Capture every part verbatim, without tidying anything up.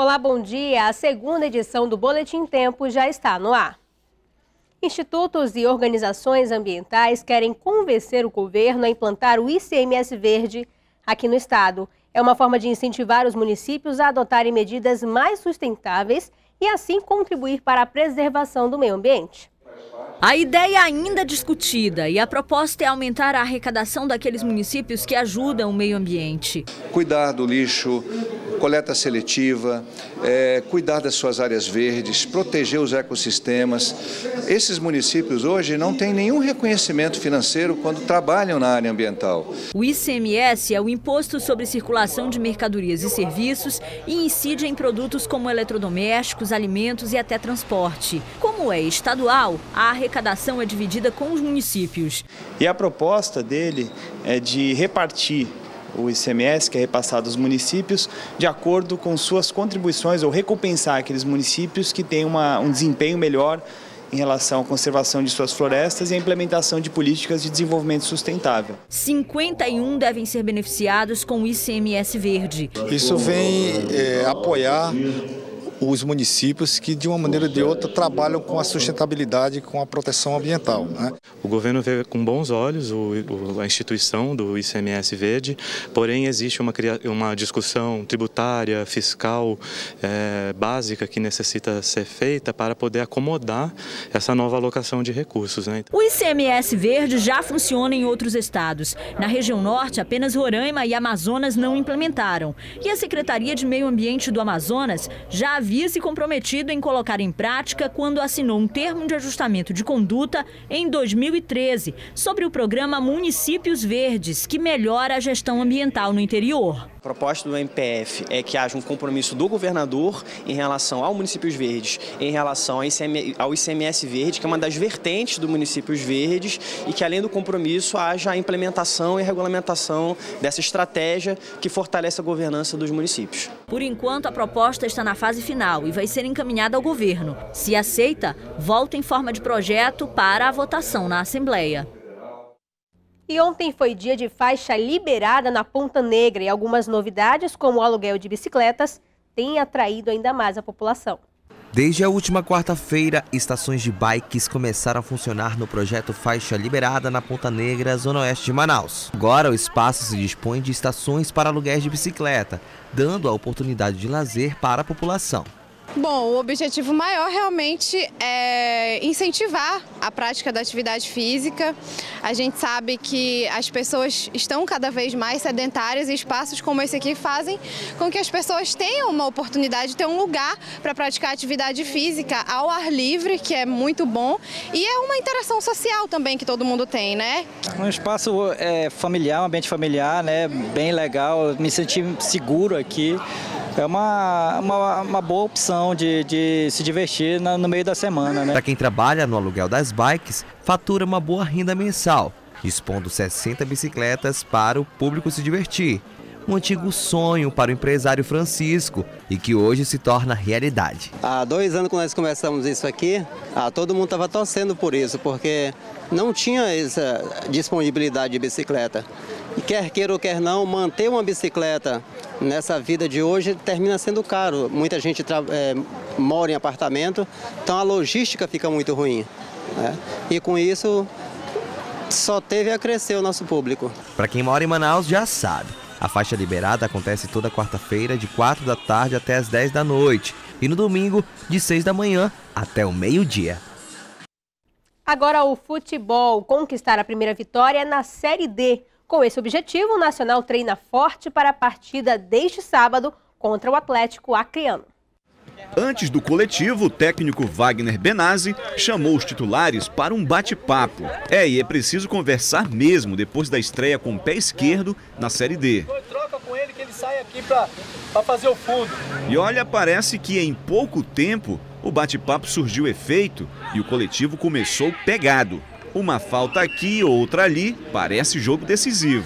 Olá, bom dia. A segunda edição do Boletim Tempo já está no ar. Institutos e organizações ambientais querem convencer o governo a implantar o I C M S verde aqui no estado. É uma forma de incentivar os municípios a adotarem medidas mais sustentáveis e assim contribuir para a preservação do meio ambiente. A ideia ainda é discutida e a proposta é aumentar a arrecadação daqueles municípios que ajudam o meio ambiente. Cuidar do lixo, coleta seletiva, é, cuidar das suas áreas verdes, proteger os ecossistemas. Esses municípios hoje não têm nenhum reconhecimento financeiro quando trabalham na área ambiental. O I C M S é o Imposto sobre Circulação de Mercadorias e Serviços e incide em produtos como eletrodomésticos, alimentos e até transporte. Como é estadual, a arrecadação é dividida com os municípios. E a proposta dele é de repartir o I C M S, que é repassado aos municípios, de acordo com suas contribuições, ou recompensar aqueles municípios que têm uma, um desempenho melhor em relação à conservação de suas florestas e a implementação de políticas de desenvolvimento sustentável. cinquenta e um devem ser beneficiados com o I C M S verde. Isso vem é, apoiar os municípios que, de uma maneira ou de outra, trabalham com a sustentabilidade e com a proteção ambiental, né? O governo vê com bons olhos o, o, a instituição do I C M S verde, porém existe uma, uma discussão tributária, fiscal, é, básica que necessita ser feita para poder acomodar essa nova alocação de recursos, né? O I C M S verde já funciona em outros estados. Na região norte, apenas Roraima e Amazonas não implementaram. E a Secretaria de Meio Ambiente do Amazonas já havia havia se comprometido em colocar em prática quando assinou um termo de ajustamento de conduta em dois mil e treze sobre o programa Municípios Verdes, que melhora a gestão ambiental no interior. A proposta do M P F é que haja um compromisso do governador em relação ao Municípios Verdes, em relação ao I C M S verde, que é uma das vertentes do Municípios Verdes, e que além do compromisso haja a implementação e regulamentação dessa estratégia que fortalece a governança dos municípios. Por enquanto, a proposta está na fase final e vai ser encaminhada ao governo. Se aceita, volta em forma de projeto para a votação na Assembleia. E ontem foi dia de faixa liberada na Ponta Negra e algumas novidades, como o aluguel de bicicletas, têm atraído ainda mais a população. Desde a última quarta-feira, estações de bikes começaram a funcionar no projeto Faixa Liberada na Ponta Negra, zona oeste de Manaus. Agora o espaço se dispõe de estações para aluguéis de bicicleta, dando a oportunidade de lazer para a população. Bom, o objetivo maior realmente é incentivar a prática da atividade física. A gente sabe que as pessoas estão cada vez mais sedentárias e espaços como esse aqui fazem com que as pessoas tenham uma oportunidade de ter um lugar para praticar atividade física ao ar livre, que é muito bom, e é uma interação social também que todo mundo tem, né? Um espaço é, familiar, um ambiente familiar, né? Bem legal, me senti seguro aqui. É uma, uma, uma boa opção de, de se divertir na, no meio da semana, né? Para quem trabalha no aluguel das bikes, fatura uma boa renda mensal, dispondo sessenta bicicletas para o público se divertir. Um antigo sonho para o empresário Francisco e que hoje se torna realidade. Há dois anos que nós começamos isso aqui, ah, todo mundo estava torcendo por isso, porque não tinha essa disponibilidade de bicicleta. E quer queira ou quer não, manter uma bicicleta nessa vida de hoje termina sendo caro. Muita gente é, mora em apartamento, então a logística fica muito ruim, né? E com isso só teve a crescer o nosso público. Para quem mora em Manaus já sabe, a faixa liberada acontece toda quarta-feira de quatro da tarde até as dez da noite e no domingo de seis da manhã até o meio-dia. Agora o futebol, conquistar a primeira vitória na Série D. Com esse objetivo, o Nacional treina forte para a partida deste sábado contra o Atlético Acreano. Antes do coletivo, o técnico Wagner Benazzi chamou os titulares para um bate-papo. É, e é preciso conversar mesmo depois da estreia com o pé esquerdo na Série D. Troca com ele que ele sai aqui para fazer o fundo. E olha, parece que em pouco tempo o bate-papo surgiu efeito e o coletivo começou pegado. Uma falta aqui, outra ali, parece jogo decisivo.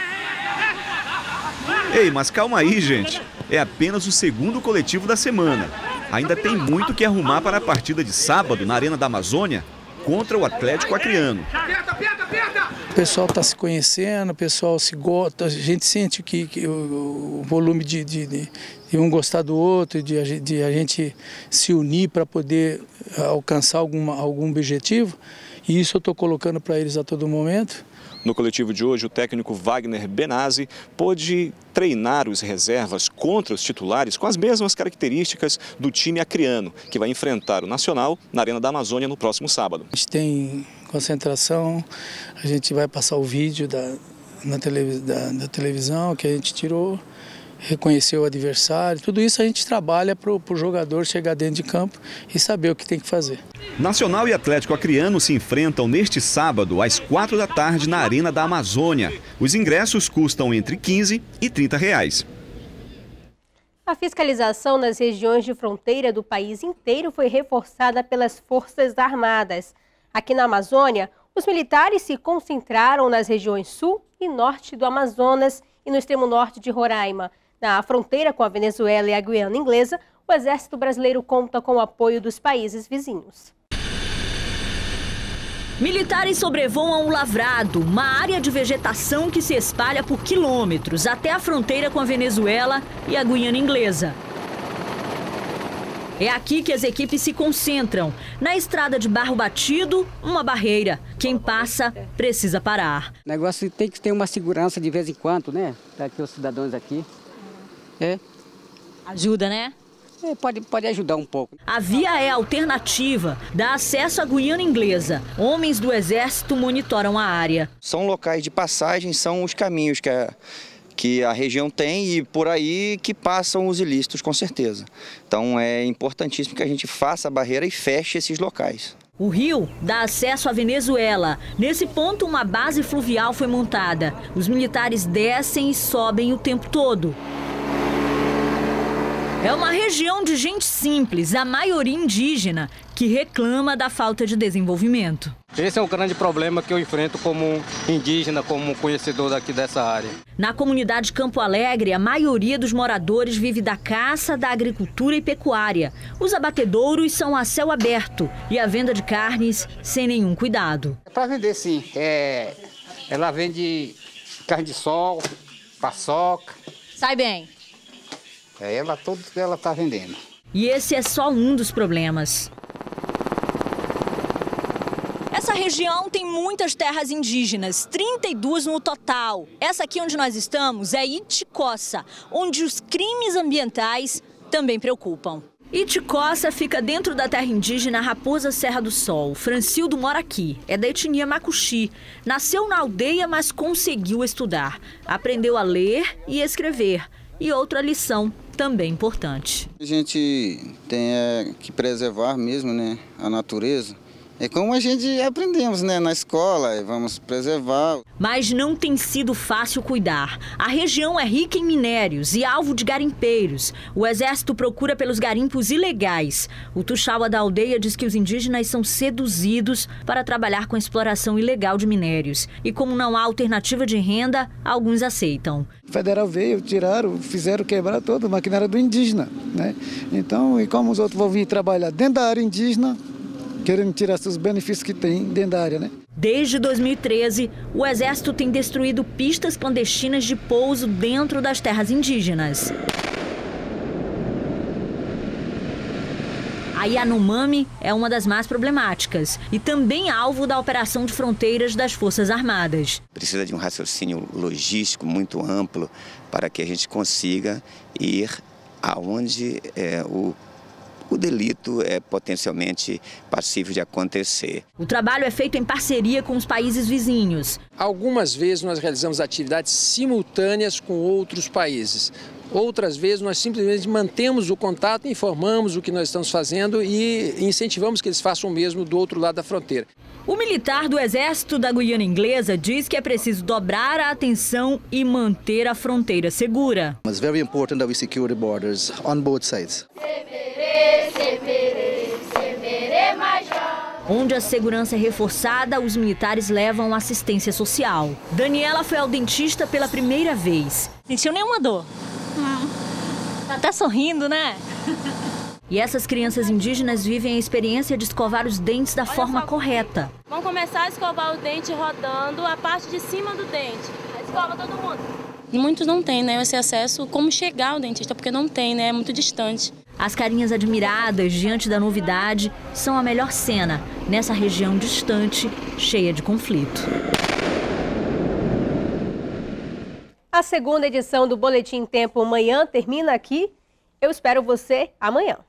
Ei, mas calma aí, gente. É apenas o segundo coletivo da semana. Ainda tem muito que arrumar para a partida de sábado na Arena da Amazônia contra o Atlético Acreano. pessoal está se conhecendo, o pessoal se gosta, a gente sente que, que o, o volume de, de, de, de um gostar do outro, de, de a gente se unir para poder alcançar alguma, algum objetivo, e isso eu estou colocando para eles a todo momento. No coletivo de hoje, o técnico Wagner Benazzi pôde treinar os reservas contra os titulares com as mesmas características do time acreano, que vai enfrentar o Nacional na Arena da Amazônia no próximo sábado. A gente tem concentração, a gente vai passar o vídeo da, na tele, da, da televisão que a gente tirou, reconhecer o adversário, tudo isso a gente trabalha para o jogador chegar dentro de campo e saber o que tem que fazer. Nacional e Atlético Acreano se enfrentam neste sábado às quatro da tarde na Arena da Amazônia. Os ingressos custam entre quinze e trinta reais. A fiscalização nas regiões de fronteira do país inteiro foi reforçada pelas Forças Armadas. Aqui na Amazônia, os militares se concentraram nas regiões sul e norte do Amazonas e no extremo norte de Roraima. Na fronteira com a Venezuela e a Guiana Inglesa, o Exército Brasileiro conta com o apoio dos países vizinhos. Militares sobrevoam o Lavrado, uma área de vegetação que se espalha por quilômetros até a fronteira com a Venezuela e a Guiana Inglesa. É aqui que as equipes se concentram. Na estrada de barro batido, uma barreira. Quem passa precisa parar. O negócio tem que ter uma segurança de vez em quando, né? Para aqui os cidadãos aqui. É. Ajuda, né? É, pode, pode ajudar um pouco. A via é alternativa, dá acesso à Guiana Inglesa. Homens do Exército monitoram a área. São locais de passagem, são os caminhos que a, que a região tem e por aí que passam os ilícitos, com certeza. Então é importantíssimo que a gente faça a barreira e feche esses locais. O rio dá acesso à Venezuela. Nesse ponto, uma base fluvial foi montada. Os militares descem e sobem o tempo todo. É uma região de gente simples, a maioria indígena, que reclama da falta de desenvolvimento. Esse é o grande problema que eu enfrento como indígena, como conhecedor daqui dessa área. Na comunidade Campo Alegre, a maioria dos moradores vive da caça, da agricultura e pecuária. Os abatedouros são a céu aberto e a venda de carnes sem nenhum cuidado. É para vender, sim. É... Ela vende carne de sol, paçoca. Sai bem. É ela, tudo que ela está vendendo. E esse é só um dos problemas. Essa região tem muitas terras indígenas, trinta e duas no total. Essa aqui onde nós estamos é Iticossa, onde os crimes ambientais também preocupam. Iticossa fica dentro da terra indígena Raposa Serra do Sol. Francildo mora aqui, é da etnia Macuxi. Nasceu na aldeia, mas conseguiu estudar. Aprendeu a ler e escrever. E outra lição também importante. A gente tem é, que preservar mesmo, né, a natureza. É como a gente aprendemos, né, na escola, vamos preservar. Mas não tem sido fácil cuidar. A região é rica em minérios e alvo de garimpeiros. O Exército procura pelos garimpos ilegais. O Tuxaua da aldeia diz que os indígenas são seduzidos para trabalhar com a exploração ilegal de minérios. E como não há alternativa de renda, alguns aceitam. O federal veio, tiraram, fizeram quebrar toda a maquinária do indígena, né? Então, e como os outros vão vir trabalhar dentro da área indígena, querendo tirar os benefícios que tem dentro da área, né? Desde dois mil e treze, o Exército tem destruído pistas clandestinas de pouso dentro das terras indígenas. A Yanomami é uma das mais problemáticas e também alvo da operação de fronteiras das Forças Armadas. Precisa de um raciocínio logístico muito amplo para que a gente consiga ir aonde é, o O delito é potencialmente passível de acontecer. O trabalho é feito em parceria com os países vizinhos. Algumas vezes nós realizamos atividades simultâneas com outros países. Outras vezes nós simplesmente mantemos o contato, informamos o que nós estamos fazendo e incentivamos que eles façam o mesmo do outro lado da fronteira. O militar do Exército da Guiana Inglesa diz que é preciso dobrar a atenção e manter a fronteira segura. It's very important that we secure the borders on both sides. Onde a segurança é reforçada, os militares levam assistência social. Daniela foi ao dentista pela primeira vez. Sentiu nenhuma dor? Não. Tá até sorrindo, né? E essas crianças indígenas vivem a experiência de escovar os dentes da forma correta. Vamos começar a escovar o dente rodando a parte de cima do dente. Escova todo mundo. Muitos não têm, né, esse acesso, como chegar ao dentista, porque não tem, né, é muito distante. As carinhas admiradas diante da novidade são a melhor cena nessa região distante, cheia de conflito. A segunda edição do Boletim Tempo Manhã termina aqui. Eu espero você amanhã.